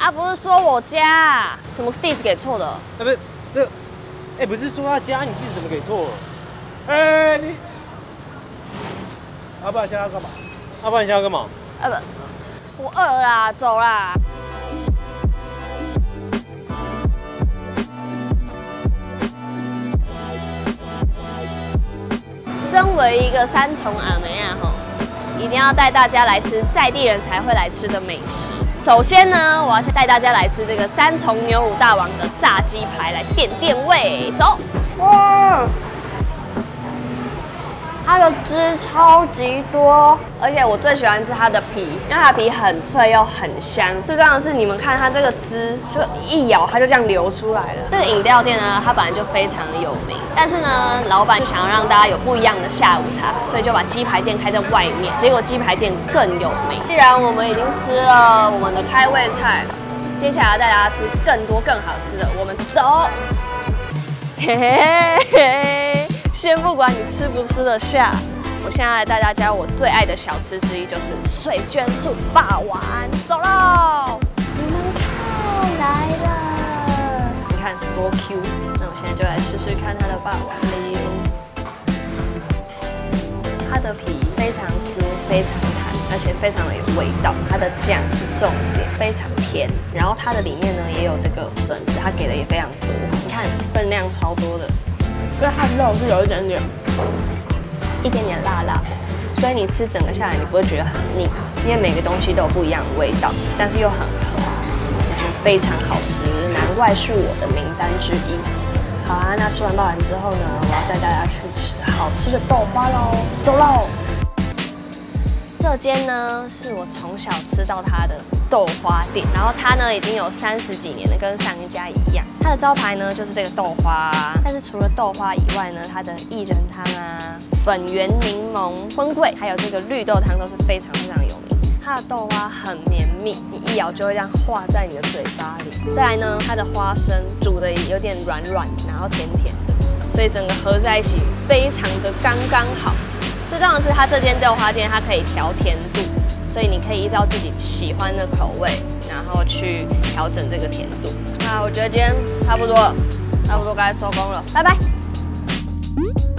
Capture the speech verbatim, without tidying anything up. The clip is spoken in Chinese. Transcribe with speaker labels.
Speaker 1: 啊，不是说我家，怎么地址给错的？
Speaker 2: 啊，不是这，哎、欸，不是说他家，你地址怎么给错了？哎、欸，你，阿爸现在要干嘛？阿爸你现在要干嘛？
Speaker 1: 啊不，我饿啦，走啦。身为一个三重阿妹啊，吼，一定要带大家来吃在地人才会来吃的美食。首先呢，我要先带大家来吃这个三重牛乳大王的炸鸡排，来垫垫胃。走，哇！它的汁超级多，而且我最喜欢吃它的皮，因为它的皮很脆又很香。最重要的是，你们看它这个汁，就一咬它就这样流出来了。这个饮料店呢，它本来就非常有名，但是呢，老板想要让大家有不一样的下午茶，所以就把鸡排店开在外面。结果鸡排店更有名。既然我们已经吃了我们的开胃菜，接下来要带大家吃更多更好吃的，我们走。嘿嘿嘿。先不管你吃不吃得下，我现在来带大家我最爱的小吃之一，就是水卷醋霸王。走喽！你们看来了，你看多 Q。那我现在就来试试看它的霸王哩。它的皮非常 Q， 非常弹，而且非常的有味道。它的酱是重点，非常甜。然后它的里面呢也有这个笋子，它给的也非常多。你看分量超多的。因为它的肉是有一点点，一点点辣辣的，所以你吃整个下来你不会觉得很腻，因为每个东西都有不一样的味道，但是又很合，我觉得非常好吃，难怪是我的名单之一。好啊，那吃完霸王之后呢，我要带大家去吃好吃的豆花喽，走喽！这间呢是我从小吃到它的豆花店，然后它呢已经有三十几年了，跟上一家一样。它的招牌呢就是这个豆花，但是除了豆花以外呢，它的薏仁汤啊、粉圆柠檬、荤桂，还有这个绿豆汤都是非常非常有名。它的豆花很绵密，你一咬就会这样化在你的嘴巴里。再来呢，它的花生煮的有点软软，然后甜甜的，所以整个合在一起非常的刚刚好。最重要的是，它这间豆花店它可以调甜度，所以你可以依照自己喜欢的口味，然后去调整这个甜度。那我觉得今天差不多了，差不多该收工了，拜拜。